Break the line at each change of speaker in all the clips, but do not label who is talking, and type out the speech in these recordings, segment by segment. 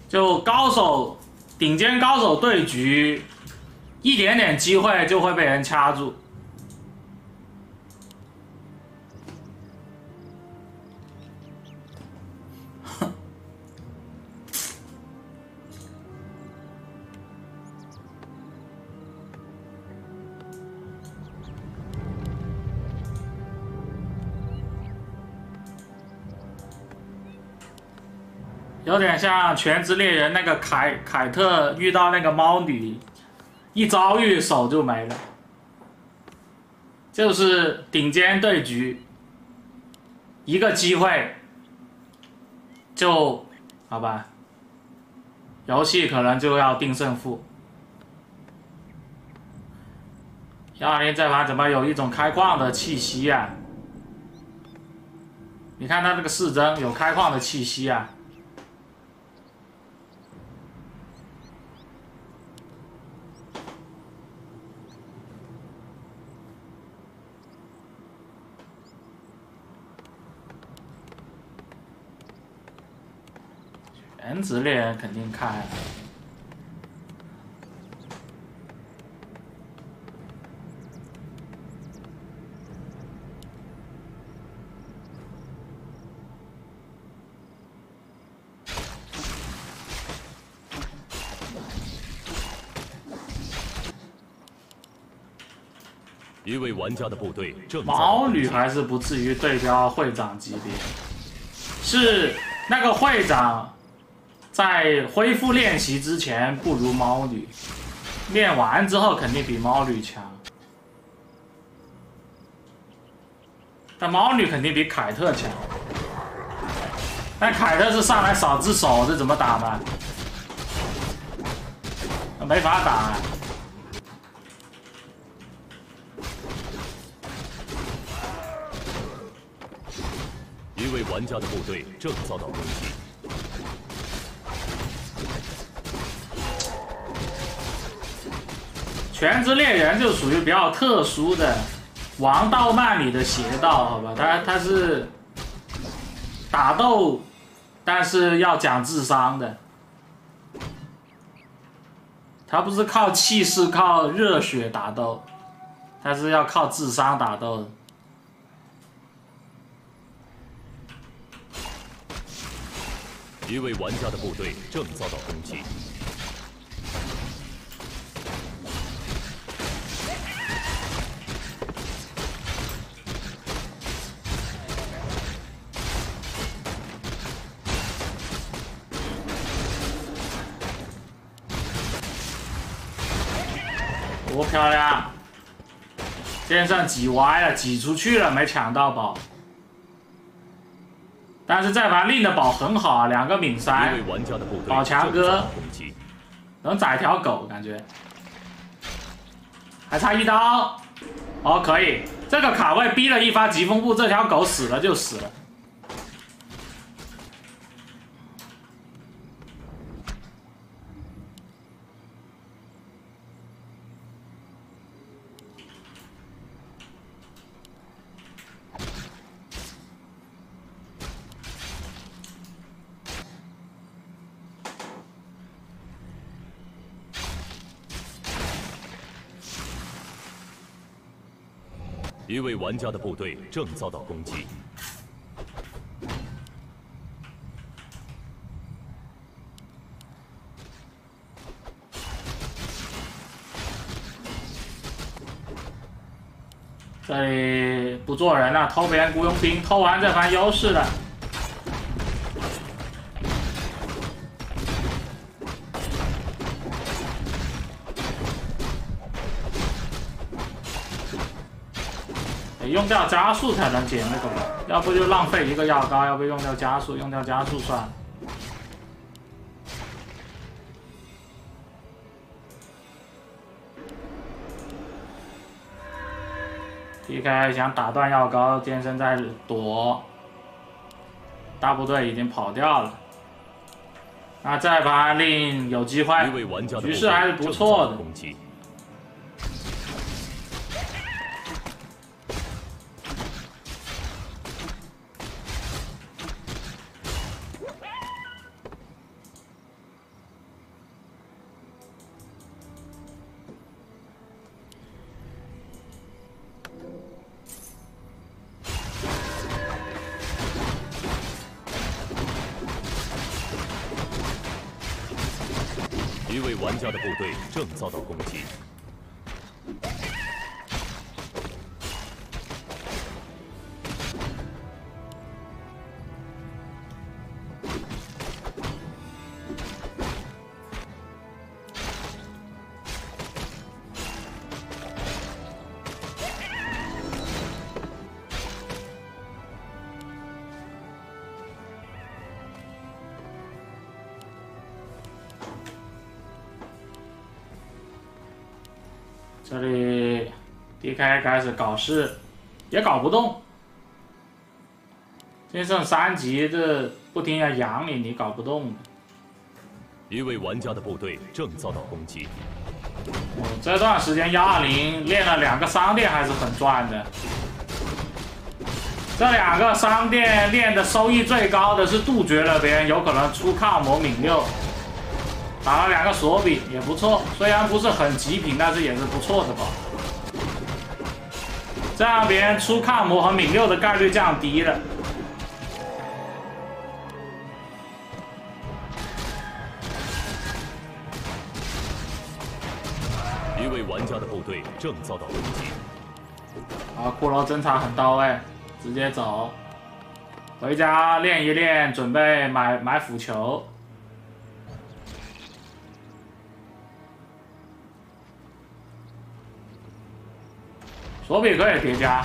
就高手顶尖高手对局，一点点机会就会被人掐住。有点像《全职猎人》那个凯特遇到那个猫女，一遭遇手就没了。就是顶尖对局，一个机会就好吧，游戏可能就要定胜负。120这盘怎么有一种开矿的气息啊？你看他这个四针有开矿的气息啊。全职猎人肯定看。
一位玩家的部队正
毛女还是不至于对标会长级别，是那个会长。在恢复练习之前不如猫女，练完之后肯定比猫女强。但猫女肯定比凯特强。但凯特是上来少只手，这怎么打呢？没法打。
一位玩家的部队正遭到攻击。
全职猎人就属于比较特殊的王道漫里的邪道，好吧？他是打斗，但是要讲智商的。他不是靠气势、靠热血打斗，他是要靠智商打斗的。
一位玩家的部队正遭到攻击。
多漂亮！剑圣挤歪了，挤出去了，没抢到宝。但是这盘令的宝很好啊，2个敏塞，宝强哥能宰条狗，感觉还差1刀。哦，可以，这个卡位逼了一发疾风步，这条狗死了就死了。
一位玩家的部队正遭到攻击。
这里不做人了，偷别人雇佣兵，偷完这盘优势了。用掉加速才能捡那个吧，要不就浪费一个药膏，要不用掉加速，用掉加速算了。PK 想打断药膏，剑圣在躲，大部队已经跑掉了。那这盘令有机会，局势还是不错的。
位玩家的部队正遭到攻击。
这里 DK 开始搞事，也搞不动。先剩3级，这不停要养你，你搞不动的。
一位玩家的部队正遭到攻击。
这段时间120练了2个商店还是很赚的。这2个商店练的收益最高的是杜绝了别人有可能出抗魔敏六。 打了2个索比也不错，虽然不是很极品，但是也是不错的吧。这样别人出抗魔和敏六的概率降低了。
一位玩家的部队正遭到攻击。
好，骷髅侦察很到位，直接走，回家练一练，准备买辅球。 索比可以叠加，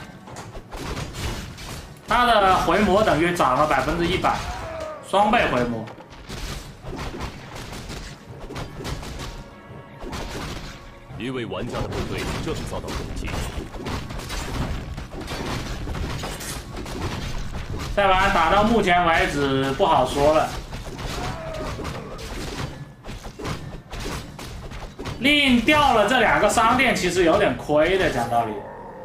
他的回魔等于涨了100%，双倍回魔。
一位玩家的部队正遭到攻击。
这盘打到目前为止不好说了。 令掉了这2个商店，其实有点亏的，讲道理。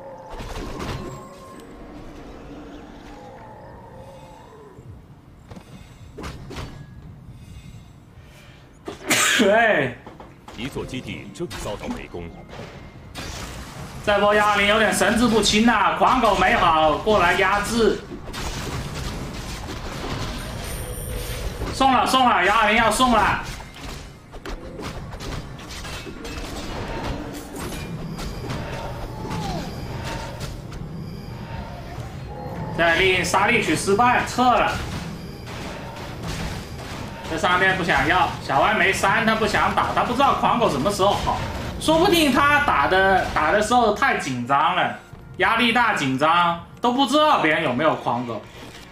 对，
一座基地正遭到围攻。
这波120有点神志不清呐、狂狗没好过来压制，送了120要送了。 这令杀力取失败，撤了。这商店不想要，小歪没3，他不想打，他不知道狂狗什么时候好，说不定他打的时候太紧张了，压力大紧张，都不知道别人有没有狂狗。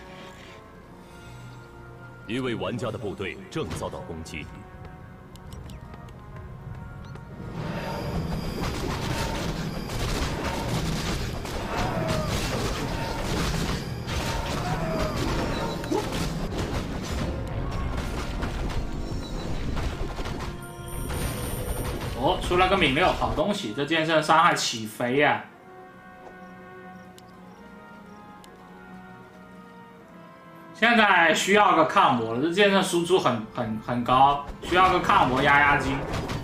一位玩家的部队正遭到攻击。
哦，出了个敏六，好东西，这剑圣伤害起飞呀、现在需要个抗魔了，这剑圣输出很高，需要个抗魔压惊。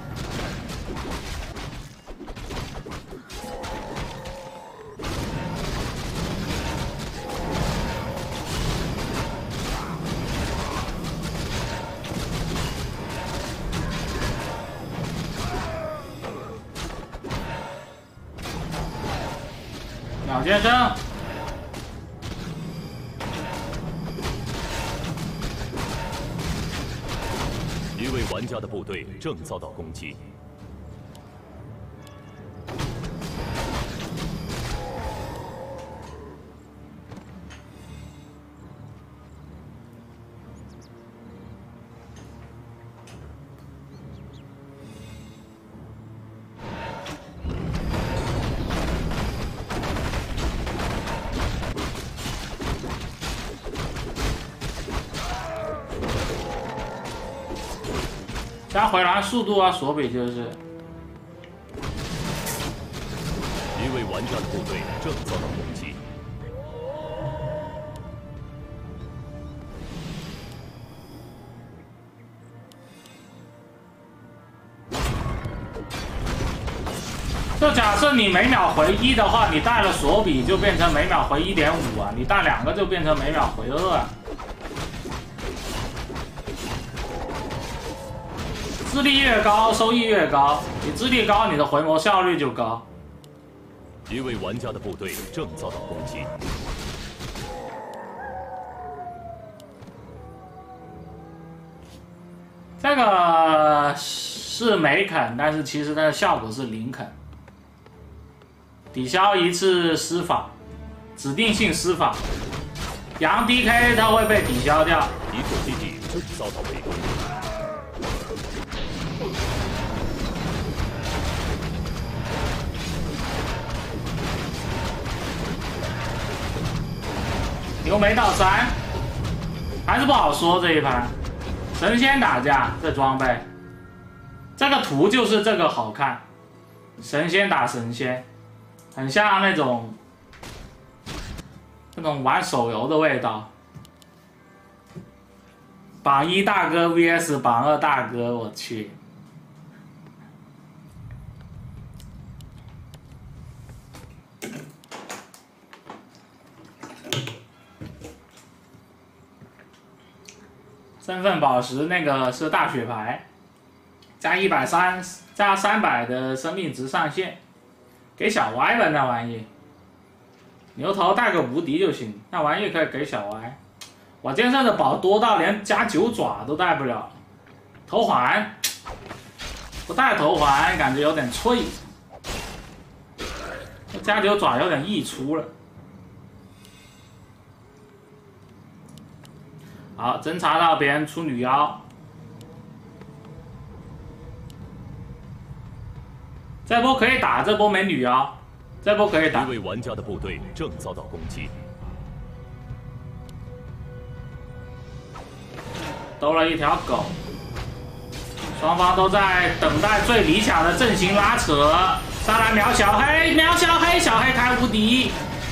鸟先生。
一位玩家的部队正遭到攻击。
加回蓝速度啊，索比就是。
一位玩家的部队正遭到攻击。
就假设你每秒回1的话，你带了索比就变成每秒回1.5啊，你带2个就变成每秒回2啊。 智力越高，收益越高。你智力高，你的回魔效率就高。
一位玩家的部队正遭到攻击。
这个是没啃，但是其实它的效果是零啃。抵消一次施法，指定性施法。羊 DK 它会被抵消掉。
一座基地正遭到围攻。
牛没到3，还是不好说这一盘。神仙打架这装备，这个图就是这个好看。神仙打神仙，很像那种玩手游的味道。榜1大哥 VS 榜2大哥，我去。身份宝石那个是大血牌，加130加300的生命值上限，给小歪吧那玩意。牛头带个无敌就行，那玩意可以给小歪。我剑圣的宝多到连加9爪都带不了，头环不带头环感觉有点脆，加9爪有点溢出了。好，侦查到别人出女妖，这波可以打，这波没女妖，这波可以打。
一位玩家的部队正遭到攻击，
兜了一条狗，双方都在等待最理想的阵型拉扯，上来秒小黑，秒小黑，小黑开无敌，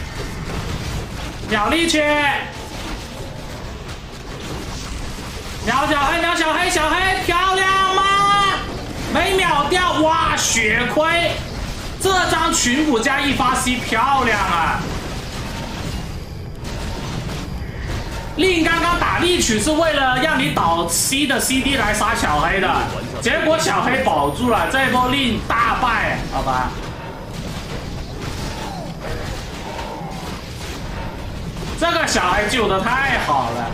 秒力缺。秒小黑，秒小黑，小黑漂亮吗？没秒掉，哇，血亏！这张群补加1发 C 漂亮啊！令刚刚打力曲是为了让你倒 C 的 CD 来杀小黑的，结果小黑保住了，这一波令大败，好吧？这个小黑救的太好了。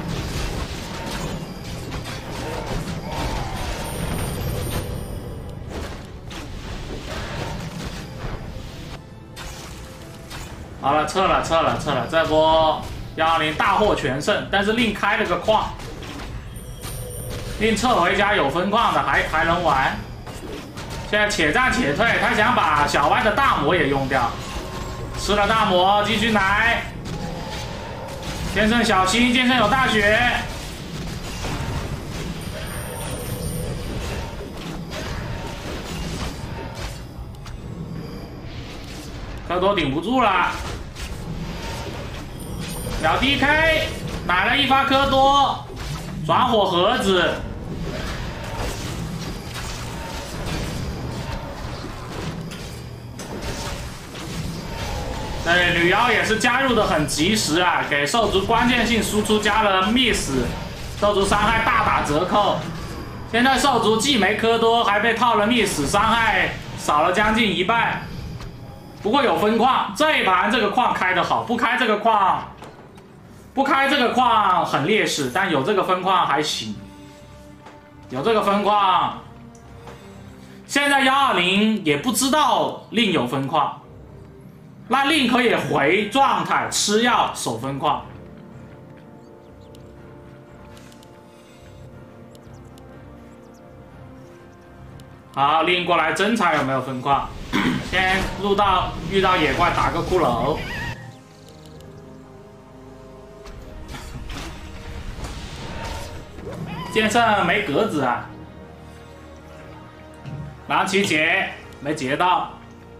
好了，撤了，这波120大获全胜，但是令开了个矿，令撤回家有分矿的还能玩。现在且战且退，他想把小歪的大魔也用掉，吃了大魔继续奶。剑圣小心，剑圣有大血。科多顶不住了，秒 DK， 奶了1发科多，转火盒子。对，女妖也是加入的很及时啊，给兽族关键性输出加了 miss， 兽族伤害大打折扣。现在兽族既没科多，还被套了 miss， 伤害少了将近1半。不过有分矿，这一盘这个矿开得好，不开这个矿很劣势，但有这个分矿还行，有这个分矿。现在120也不知道令有分矿，那令可以回状态吃药守分矿。好，令过来侦查有没有分矿。先遇到野怪打个骷髅，剑圣没格子啊，狼骑劫没劫到，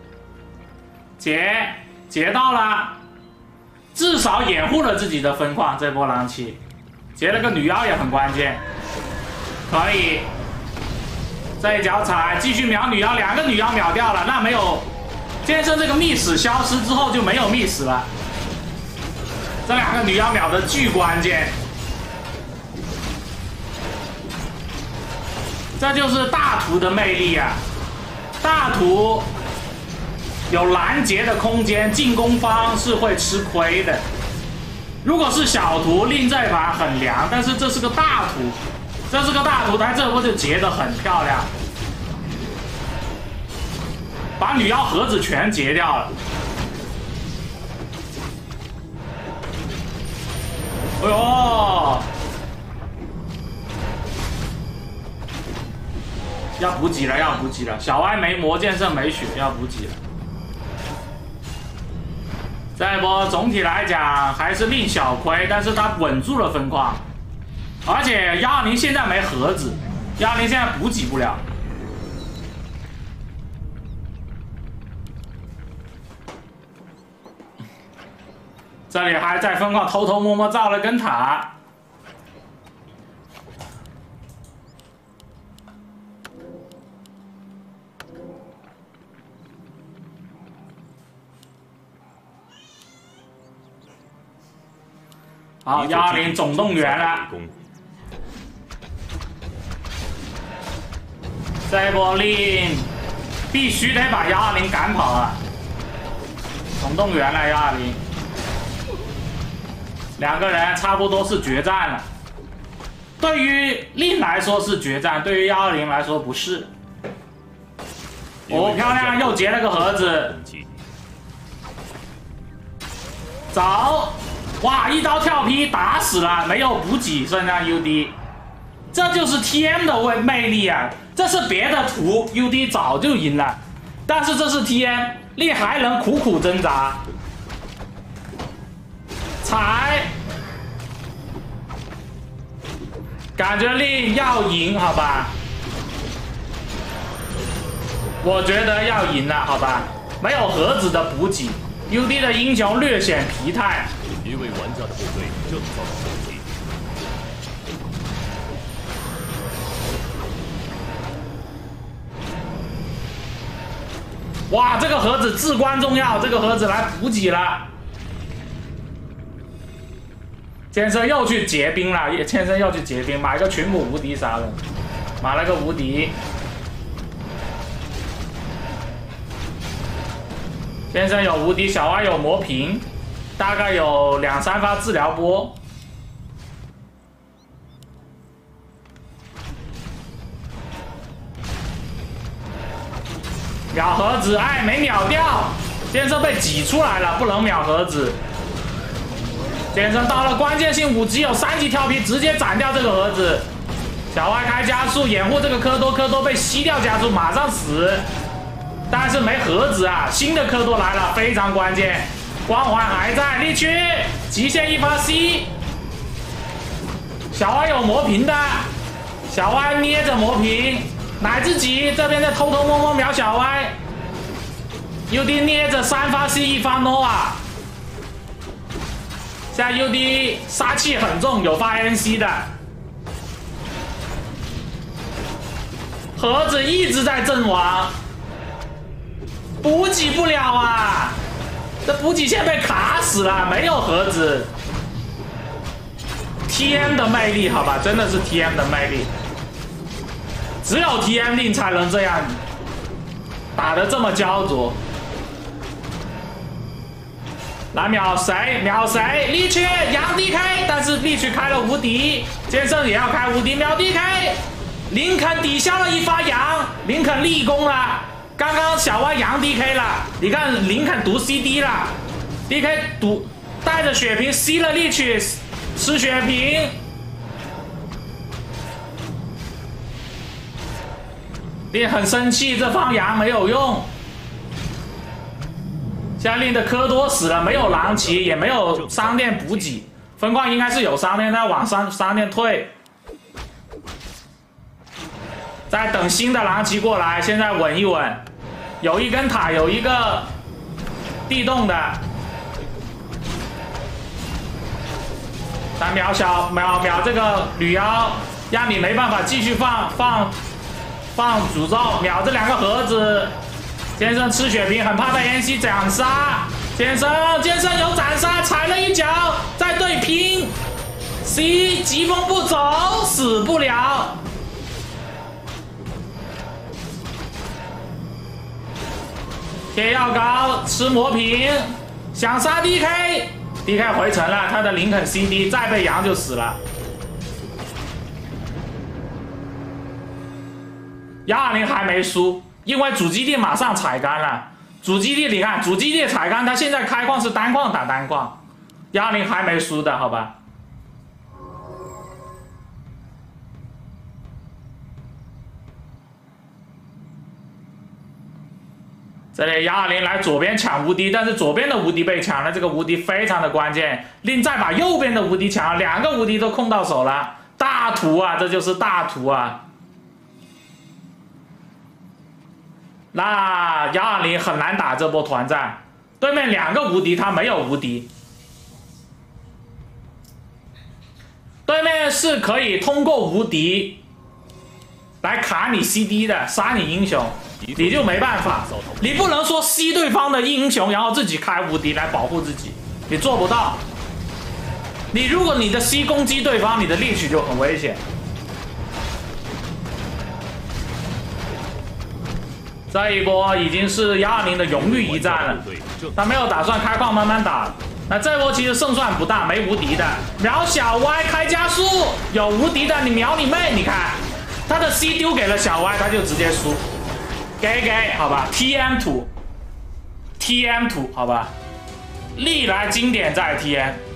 劫到了，至少掩护了自己的分矿。这波狼骑劫了个女妖也很关键，可以。这一脚踩，继续秒女妖，2个女妖秒掉了，那没有剑圣这个密使消失之后就没有密使了。这2个女妖秒的巨关键。 这就是大图的魅力啊！大图有拦截的空间，进攻方是会吃亏的。如果是小图，令这一盘很凉，但是这是个大图，这是个大图，它这波就截得很漂亮，把女妖盒子全截掉了。哎呦！要补给了，要补给了！小歪没魔，剑圣没血，要补给了。这一波总体来讲还是令小亏，但是他稳住了分矿，而且120现在没盒子，120现在补给不了。这里还在分矿偷偷摸摸造了根塔。好，120总动员了。这一波令必须得把120赶跑啊！总动员了120，两个人差不多是决战了。对于令来说是决战，对于120来说不是。哦，漂亮，又截了个盒子。走。哇！一刀跳劈打死了，没有补给，剩下 UD， 这就是 TM 的魅力啊！这是别的图 UD 早就赢了，但是这是 TM， 令还能苦苦挣扎，踩，感觉令要赢，好吧？我觉得要赢了，好吧？没有盒子的补给 ，UD 的英雄略显疲态。
一位玩家的部队正遭到攻击。
哇，这个盒子至关重要，这个盒子来补给了。剑圣又去结冰了，剑圣又去结冰，买个群母无敌杀人，买了个无敌。剑圣有无敌，小歪有魔瓶。大概有2、3发治疗波，秒盒子，哎，没秒掉，剑圣被挤出来了，不能秒盒子。剑圣到了关键性5级，有3级跳皮，直接斩掉这个盒子。小歪开加速掩护这个科多，科多被吸掉加速，马上死。但是没盒子啊，新的科多来了，非常关键。光环还在，力区极限一发 C， 小歪有魔瓶的，小歪捏着魔瓶，奶自己这边在偷偷摸摸秒小歪 ，UD 捏着3发 C 1发 NOA， 现在 UD 杀气很重，有发 NC 的，盒子一直在阵亡，补给不了啊！这补给线被卡死了，没有盒子。TM 的魅力，好吧，真的是 TM 的魅力，只有 TM 令才能这样打得这么焦灼。来秒谁？秒谁？力区杨 DK， 但是力区开了无敌，剑圣也要开无敌，秒 DK， 林肯抵消了1发杨，林肯立功了。刚刚小歪杨 DK 了，你看林肯读 CD 了 ，DK 读带着血瓶 C 了力去吃血瓶，令很生气，这方杨没有用。现在令的科多死了，没有狼骑，也没有商店补给，分矿应该是有商店，但往商店退。在等新的狼骑过来，现在稳一稳，有一根塔，有一个地洞的，咱秒这个女妖，让你没办法继续放诅咒，秒这2个盒子。剑圣吃血瓶，很怕被 NC 斩杀。剑圣有斩杀，踩了一脚，再对拼 ，C 疾风不走，死不了。 贴药膏，吃魔瓶，想杀 DK 回城了，他的林肯 CD 再被羊就死了。120还没输，因为主基地马上踩干了。主基地你看，主基地踩干，他现在开矿是单矿打单矿，120还没输的好吧？这里120来左边抢无敌，但是左边的无敌被抢了，这个无敌非常的关键。另再把右边的无敌抢了，2个无敌都控到手了，大图啊，这就是大图啊！那120很难打这波团战，对面2个无敌，他没有无敌，对面是可以通过无敌来卡你 CD 的，杀你英雄。你就没办法，你不能说吸对方的英雄，然后自己开无敌来保护自己，你做不到。如果你的吸攻击对方，你的猎取就很危险。这一波已经是120的荣誉一战了，他没有打算开矿慢慢打。那这波其实胜算不大，没无敌的，秒小歪开加速，有无敌的你秒你妹，你看他的 C 丢给了小歪，他就直接输。给好吧 ，TM 图，好吧，历来经典在 TM。